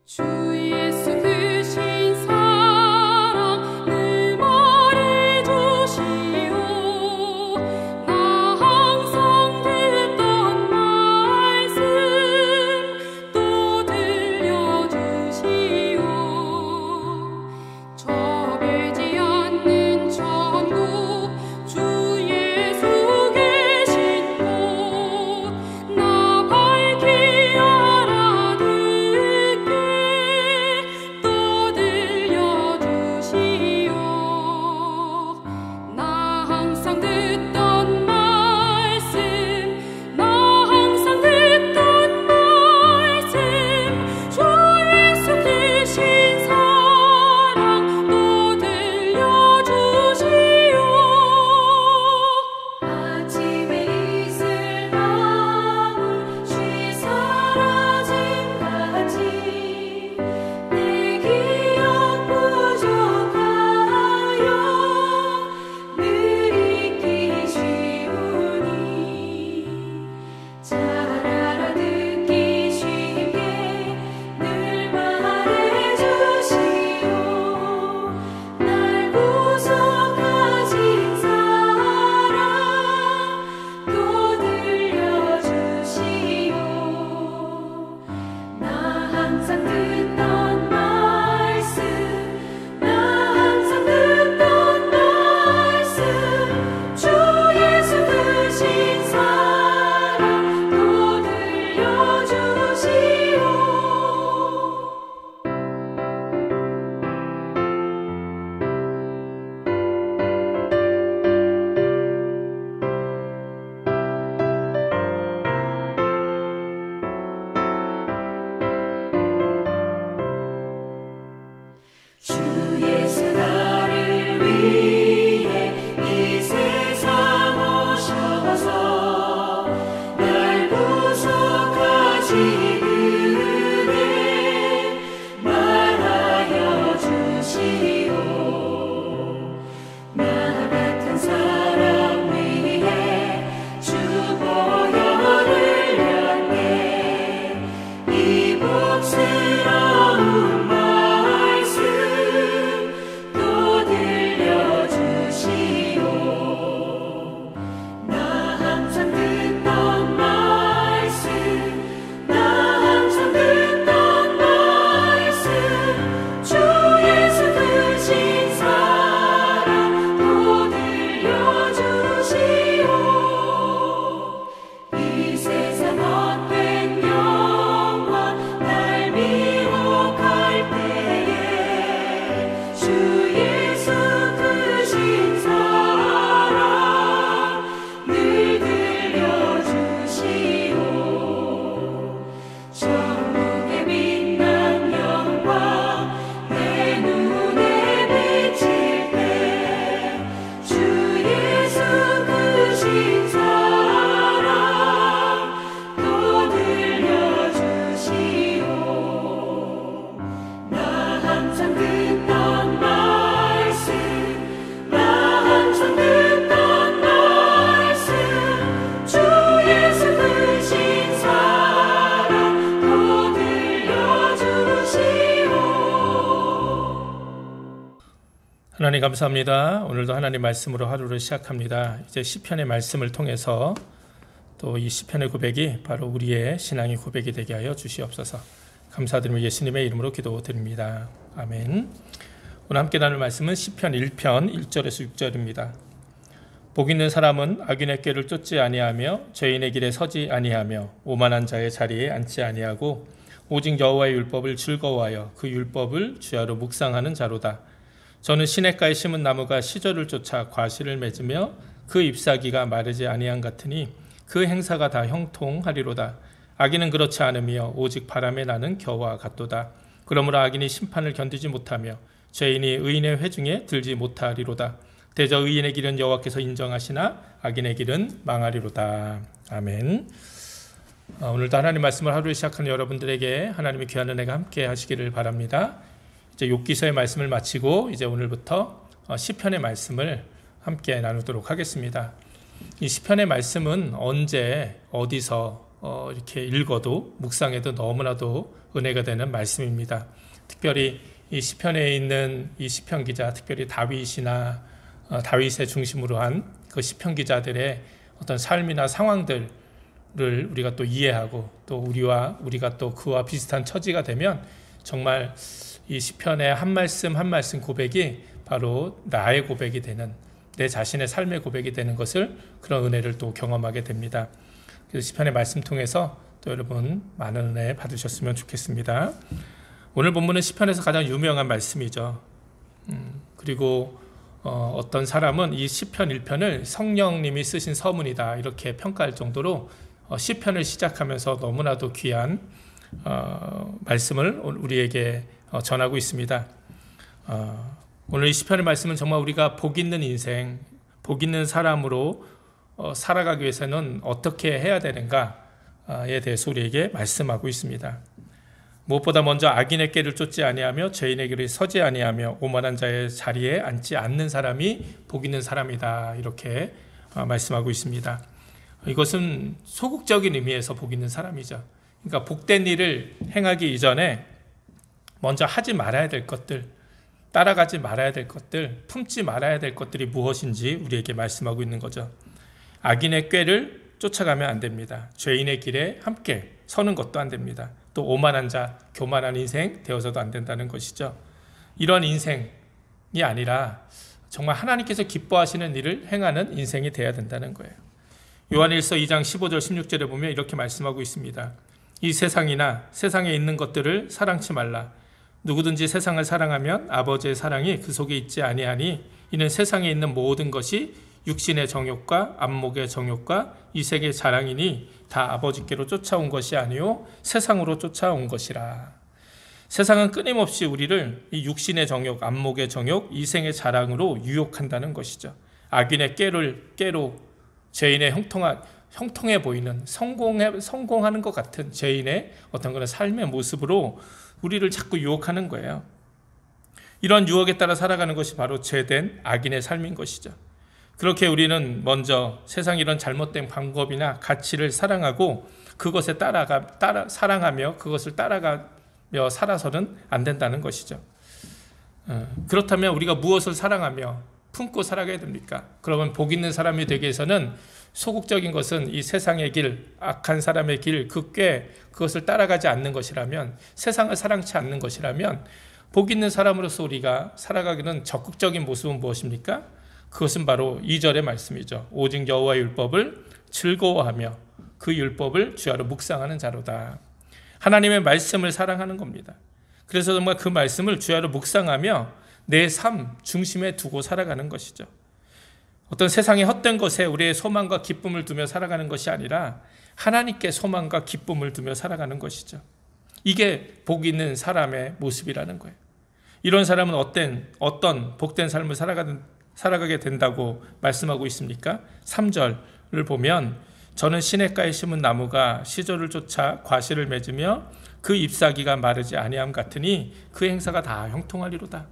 주 예수 크신 사랑 늘 말해주시오. 나 항상 듣던 말씀 또 들려주시오. 좁지 않는 천국 주 예수 계신 곳 나 밝히 알아듣게 또 들려주시오. 나 항상 듣던 말씀 나 항상 듣던 말씀 주 예수 크신 사랑 또 들려주시오. 아침에 이슬 방울 쉬 사라짐같이 내 기억 부족하여 늘 잊기 쉬우니 잘 알아듣기 쉽게 늘 말해주시오. 날 구속하신 사랑 또 들려주시오. 나 항상 듣던 말씀 나 항상 듣던 말씀 주 예수 크신 사랑 또 들려주시오. 주 예수 나를 위해 이 세상 오셔서 날 구속하신 은혜 말하여 주시오. 나 같은 사람 위해 주 보혈을 흘렸네. 이 복스러운 말씀 또 들려주시오. 나 항상 듣던 말씀 나 항상 듣던 말씀 주 예수 크신 사랑 또 들려주시오. 이 세상 헛된 영광 날 미혹할 때에 주 예수 크신 사랑 늘 들려주시오. 천국의 빛난 영광 내 눈에 비칠 때 주 예수 크신 사랑 또 들려주시오. 나 항상 듣던 말씀 나 항상 듣던 말씀 주 예수 크신 사랑 또 들려주시오. 하나님 감사합니다. 오늘도 하나님 말씀으로 하루를 시작합니다. 이제 시편의 말씀을 통해서 또 이 시편의 고백이 바로 우리의 신앙의 고백이 되게 하여 주시옵소서. 감사드리며 예수님의 이름으로 기도드립니다. 아멘. 오늘 함께 나눌 말씀은 시편 1편 1절에서 6절입니다. 복 있는 사람은 악인의 꾀를 쫓지 아니하며 죄인의 길에 서지 아니하며 오만한 자의 자리에 앉지 아니하고 오직 여호와의 율법을 즐거워하여 그 율법을 주야로 묵상하는 자로다. 저는 시냇가에 심은 나무가 시절을 쫓아 과실을 맺으며 그 잎사귀가 마르지 아니한 같으니 그 행사가 다 형통하리로다. 악인은 그렇지 않으며 오직 바람에 나는 겨와 같도다. 그러므로 악인이 심판을 견디지 못하며 죄인이 의인의 회중에 들지 못하리로다. 대저 의인의 길은 여호와께서 인정하시나 악인의 길은 망하리로다. 아멘. 오늘도 하나님 말씀을 하루에 시작하는 여러분들에게 하나님의 귀한 은혜가 함께 하시기를 바랍니다. 이제 욥기서의 말씀을 마치고 이제 오늘부터 시편의 말씀을 함께 나누도록 하겠습니다. 이 시편의 말씀은 언제 어디서 이렇게 읽어도 묵상해도 너무나도 은혜가 되는 말씀입니다. 특별히 이 시편에 있는 이 시편 기자, 특별히 다윗이나 다윗의 중심으로 한 그 시편 기자들의 어떤 삶이나 상황들을 우리가 또 이해하고 또 우리가 또 그와 비슷한 처지가 되면 정말 이 시편의 한 말씀 한 말씀 고백이 바로 나의 고백이 되는, 내 자신의 삶의 고백이 되는 것을, 그런 은혜를 또 경험하게 됩니다. 그래서 시편의 말씀 통해서 또 여러분 많은 은혜 받으셨으면 좋겠습니다. 오늘 본문은 시편에서 가장 유명한 말씀이죠. 그리고 어떤 사람은 이 시편 1편을 성령님이 쓰신 서문이다 이렇게 평가할 정도로 시편을 시작하면서 너무나도 귀한 말씀을 우리에게 전하고 있습니다. 오늘 이 시편의 말씀은 정말 우리가 복 있는 인생, 복 있는 사람으로 살아가기 위해서는 어떻게 해야 되는가에 대해서 우리에게 말씀하고 있습니다. 무엇보다 먼저 악인의 꾀를 쫓지 아니하며 죄인의 길에 서지 아니하며 오만한 자의 자리에 앉지 않는 사람이 복 있는 사람이다 이렇게 말씀하고 있습니다. 이것은 소극적인 의미에서 복 있는 사람이죠. 그러니까 복된 일을 행하기 이전에 먼저 하지 말아야 될 것들, 따라가지 말아야 될 것들, 품지 말아야 될 것들이 무엇인지 우리에게 말씀하고 있는 거죠. 악인의 꾀를 쫓아가면 안 됩니다. 죄인의 길에 함께 서는 것도 안 됩니다. 또 오만한 자, 교만한 인생 되어서도 안 된다는 것이죠. 이런 인생이 아니라 정말 하나님께서 기뻐하시는 일을 행하는 인생이 되어야 된다는 거예요. 요한일서 2장 15절 16절에 보면 이렇게 말씀하고 있습니다. 이 세상이나 세상에 있는 것들을 사랑치 말라. 누구든지 세상을 사랑하면 아버지의 사랑이 그 속에 있지 아니하니 이는 세상에 있는 모든 것이 육신의 정욕과 안목의 정욕과 이 세계의 자랑이니 다 아버지께로 쫓아온 것이 아니요 세상으로 쫓아온 것이라. 세상은 끊임없이 우리를 이 육신의 정욕, 안목의 정욕, 이생의 자랑으로 유혹한다는 것이죠. 악인의 깨로 죄인의 형통해 보이는 성공하는 것 같은 죄인의 어떤 그런 삶의 모습으로 우리를 자꾸 유혹하는 거예요. 이런 유혹에 따라 살아가는 것이 바로 죄된 악인의 삶인 것이죠. 그렇게 우리는 먼저 세상 이런 잘못된 방법이나 가치를 사랑하고 그것에 사랑하며 그것을 따라가며 살아서는 안 된다는 것이죠. 그렇다면 우리가 무엇을 사랑하며 품고 살아가야 됩니까? 그러면 복 있는 사람이 되기 위해서는 소극적인 것은 이 세상의 길, 악한 사람의 길, 그것을 따라가지 않는 것이라면, 세상을 사랑치 않는 것이라면 복 있는 사람으로서 우리가 살아가기는 적극적인 모습은 무엇입니까? 그것은 바로 2절의 말씀이죠. 오직 여호와의 율법을 즐거워하며 그 율법을 주야로 묵상하는 자로다. 하나님의 말씀을 사랑하는 겁니다. 그래서 정말 그 말씀을 주야로 묵상하며 내 삶 중심에 두고 살아가는 것이죠. 어떤 세상의 헛된 것에 우리의 소망과 기쁨을 두며 살아가는 것이 아니라 하나님께 소망과 기쁨을 두며 살아가는 것이죠. 이게 복 있는 사람의 모습이라는 거예요. 이런 사람은 어떤 복된 삶을 살아가게 된다고 말씀하고 있습니까? 3절을 보면 저는 시냇가에 심은 나무가 시절을 쫓아 과실을 맺으며 그 잎사귀가 마르지 아니함 같으니 그 행사가 다 형통하리로다.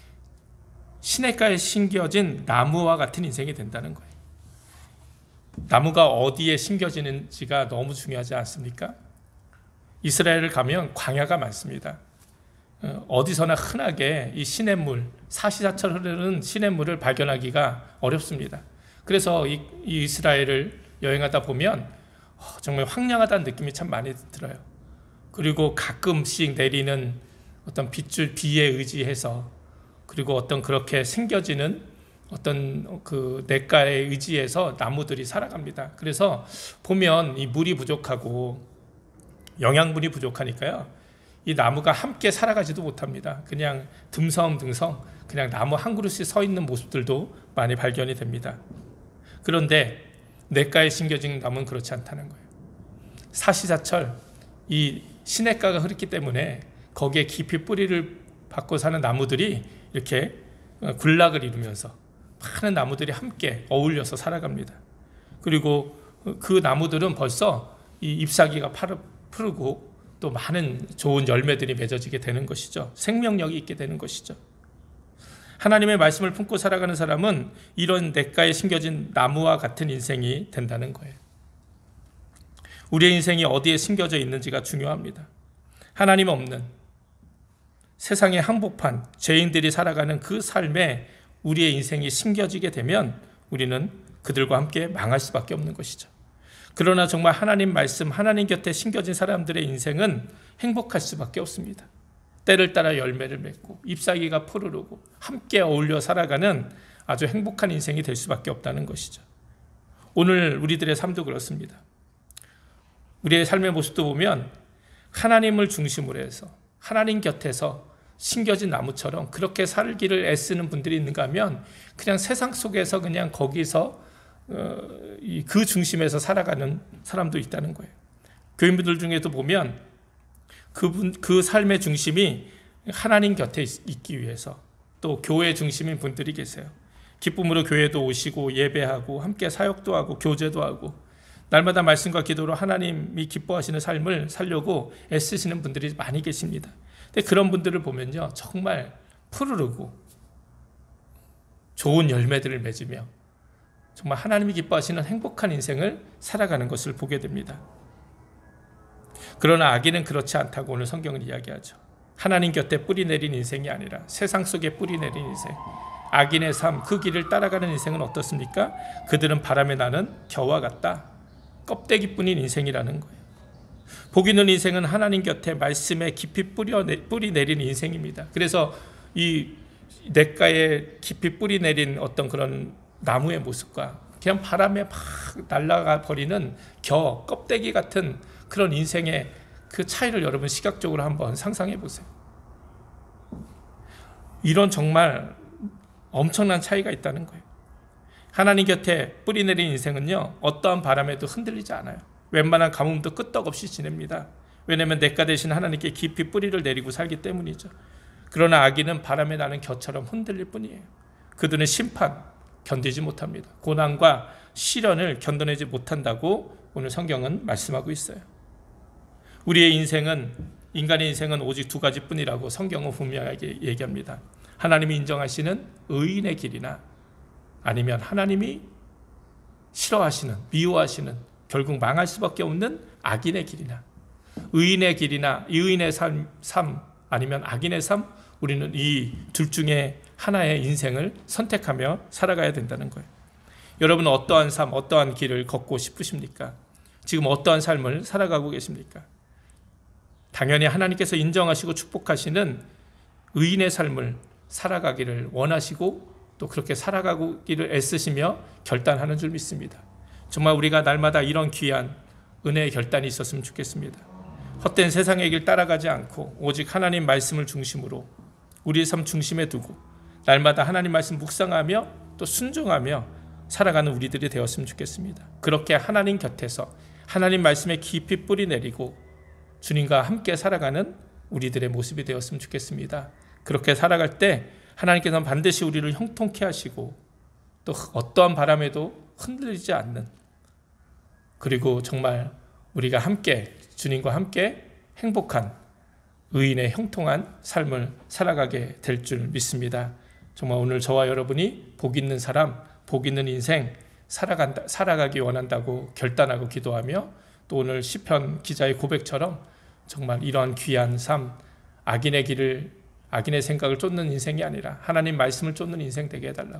시냇가에 심겨진 나무와 같은 인생이 된다는 거예요. 나무가 어디에 심겨지는지가 너무 중요하지 않습니까? 이스라엘을 가면 광야가 많습니다. 어디서나 흔하게 이 시냇물, 사시사철 흐르는 시냇물을 발견하기가 어렵습니다. 그래서 이 이스라엘을 여행하다 보면 정말 황량하다는 느낌이 참 많이 들어요. 그리고 가끔씩 내리는 어떤 빗줄 비에 의지해서, 그리고 어떤 그렇게 생겨지는 어떤 그 냇가에 의지해서 나무들이 살아갑니다. 그래서 보면 이 물이 부족하고 영양분이 부족하니까요, 이 나무가 함께 살아가지도 못합니다. 그냥 듬성듬성 그냥 나무 한 그루씩 서 있는 모습들도 많이 발견이 됩니다. 그런데 냇가에 심겨진 나무는 그렇지 않다는 거예요. 사시사철 이 시냇가가 흐르기 때문에 거기에 깊이 뿌리를 박고 사는 나무들이 이렇게 군락을 이루면서 많은 나무들이 함께 어울려서 살아갑니다. 그리고 그 나무들은 벌써 이 잎사귀가 푸르고 또 많은 좋은 열매들이 맺어지게 되는 것이죠. 생명력이 있게 되는 것이죠. 하나님의 말씀을 품고 살아가는 사람은 이런 냇가에 심겨진 나무와 같은 인생이 된다는 거예요. 우리의 인생이 어디에 심겨져 있는지가 중요합니다. 하나님 없는 세상의 한복판 죄인들이 살아가는 그 삶에 우리의 인생이 심겨지게 되면 우리는 그들과 함께 망할 수밖에 없는 것이죠. 그러나 정말 하나님 말씀, 하나님 곁에 심겨진 사람들의 인생은 행복할 수밖에 없습니다. 때를 따라 열매를 맺고 잎사귀가 푸르르고 함께 어울려 살아가는 아주 행복한 인생이 될 수밖에 없다는 것이죠. 오늘 우리들의 삶도 그렇습니다. 우리의 삶의 모습도 보면 하나님을 중심으로 해서 하나님 곁에서 심겨진 나무처럼 그렇게 살기를 애쓰는 분들이 있는가 하면 그냥 세상 속에서 그냥 거기서 그 중심에서 살아가는 사람도 있다는 거예요. 교인분들 중에도 보면 그 삶의 중심이 하나님 곁에 있기 위해서 또 교회 중심인 분들이 계세요. 기쁨으로 교회도 오시고 예배하고 함께 사역도 하고 교제도 하고 날마다 말씀과 기도로 하나님이 기뻐하시는 삶을 살려고 애쓰시는 분들이 많이 계십니다. 근데 그런 분들을 보면요, 정말 푸르르고 좋은 열매들을 맺으며 정말 하나님이 기뻐하시는 행복한 인생을 살아가는 것을 보게 됩니다. 그러나 악인은 그렇지 않다고 오늘 성경은 이야기하죠. 하나님 곁에 뿌리 내린 인생이 아니라 세상 속에 뿌리 내린 인생, 악인의 삶, 그 길을 따라가는 인생은 어떻습니까? 그들은 바람에 나는 겨와 같다. 껍데기뿐인 인생이라는 거예요. 복 있는 인생은 하나님 곁에 말씀에 깊이 뿌리 내린 인생입니다. 그래서 이 냇가에 깊이 뿌리 내린 어떤 그런 나무의 모습과 그냥 바람에 막 날아가 버리는 껍데기 같은 그런 인생의 그 차이를 여러분 시각적으로 한번 상상해 보세요. 이런 정말 엄청난 차이가 있다는 거예요. 하나님 곁에 뿌리 내린 인생은요, 어떠한 바람에도 흔들리지 않아요. 웬만한 가뭄도 끄떡없이 지냅니다. 왜냐하면 냇가 대신 하나님께 깊이 뿌리를 내리고 살기 때문이죠. 그러나 악인은 바람에 나는 겨처럼 흔들릴 뿐이에요. 그들은 심판 견디지 못합니다. 고난과 시련을 견뎌내지 못한다고 오늘 성경은 말씀하고 있어요. 우리의 인생은, 인간의 인생은 오직 두 가지뿐이라고 성경은 분명하게 얘기합니다. 하나님이 인정하시는 의인의 길이나 아니면 하나님이 싫어하시는, 미워하시는, 결국 망할 수밖에 없는 악인의 길이나, 의인의 길이나 의인의 삶 아니면 악인의 삶, 우리는 이 둘 중에 하나의 인생을 선택하며 살아가야 된다는 거예요. 여러분은 어떠한 삶, 어떠한 길을 걷고 싶으십니까? 지금 어떠한 삶을 살아가고 계십니까? 당연히 하나님께서 인정하시고 축복하시는 의인의 삶을 살아가기를 원하시고 또 그렇게 살아가기를 애쓰시며 결단하는 줄 믿습니다. 정말 우리가 날마다 이런 귀한 은혜의 결단이 있었으면 좋겠습니다. 헛된 세상의 길 따라가지 않고 오직 하나님 말씀을 중심으로 우리의 삶 중심에 두고 날마다 하나님 말씀 묵상하며 또 순종하며 살아가는 우리들이 되었으면 좋겠습니다. 그렇게 하나님 곁에서 하나님 말씀에 깊이 뿌리 내리고 주님과 함께 살아가는 우리들의 모습이 되었으면 좋겠습니다. 그렇게 살아갈 때 하나님께서는 반드시 우리를 형통케 하시고 또 어떠한 바람에도 흔들리지 않는, 그리고 정말 우리가 함께 주님과 함께 행복한 의인의 형통한 삶을 살아가게 될 줄 믿습니다. 정말 오늘 저와 여러분이 복 있는 사람, 복 있는 인생 살아가기 원한다고 결단하고 기도하며 또 오늘 시편 기자의 고백처럼 정말 이러한 귀한 삶, 악인의 길을, 악인의 생각을 쫓는 인생이 아니라 하나님 말씀을 쫓는 인생 되게 해달라고,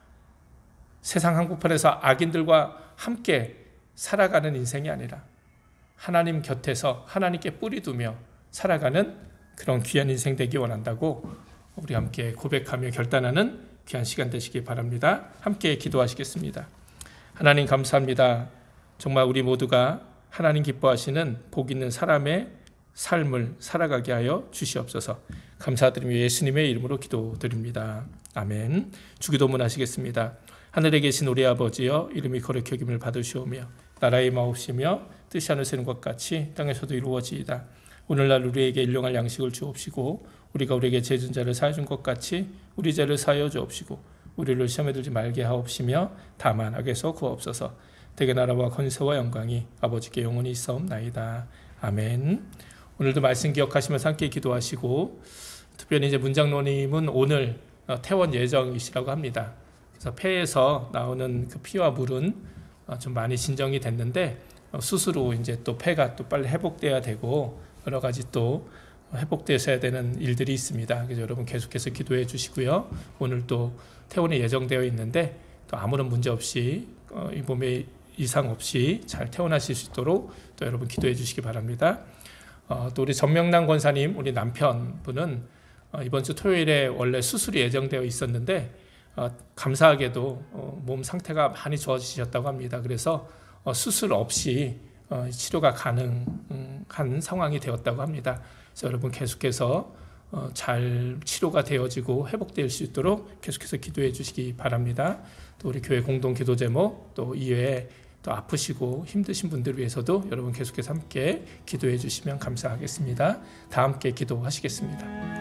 세상 한복판에서 악인들과 함께 살아가는 인생이 아니라 하나님 곁에서 하나님께 뿌리 두며 살아가는 그런 귀한 인생 되기 원한다고 우리 함께 고백하며 결단하는 귀한 시간 되시기 바랍니다. 함께 기도하시겠습니다. 하나님 감사합니다. 정말 우리 모두가 하나님 기뻐하시는 복 있는 사람의 삶을 살아가게 하여 주시옵소서. 감사드리며 예수님의 이름으로 기도드립니다. 아멘. 주기도문 하시겠습니다. 하늘에 계신 우리 아버지여, 이름이 거룩히 여김을 받으시오며 나라의 마옵시며 뜻이 하늘에는 것 같이 땅에서도 이루어지이다. 오늘날 우리에게 일용할 양식을 주옵시고 우리가 우리에게 죄진 자를 사해준 것 같이 우리 죄를 사하여 주옵시고 우리를 시험에 들지 말게 하옵시며 다만 악에서 구하옵소서. 대개 나라와 권세와 영광이 아버지께 영원히 있사옵나이다. 아멘. 오늘도 말씀 기억하시면서 함께 기도하시고, 특별히 이제 문장로님은 오늘 퇴원 예정이시라고 합니다. 그래서 폐에서 나오는 그 피와 물은 좀 많이 진정이 됐는데 수술 후 이제 또 폐가 또 빨리 회복돼야 되고 여러 가지 또 회복되셔야 되는 일들이 있습니다. 그래서 여러분 계속해서 기도해 주시고요. 오늘 또 퇴원이 예정되어 있는데 또 아무런 문제 없이 이 몸에 이상 없이 잘 퇴원하실 수 있도록 또 여러분 기도해 주시기 바랍니다. 또 우리 전명남 권사님, 우리 남편분은 이번 주 토요일에 원래 수술이 예정되어 있었는데 감사하게도 몸 상태가 많이 좋아지셨다고 합니다. 그래서 수술 없이 치료가 가능한 상황이 되었다고 합니다. 그래서 여러분 계속해서 잘 치료가 되어지고 회복될 수 있도록 계속해서 기도해 주시기 바랍니다. 또 우리 교회 공동 기도 제목 또 이외에 또 아프시고 힘드신 분들 위해서도 여러분 계속해서 함께 기도해 주시면 감사하겠습니다. 다 함께 기도하시겠습니다.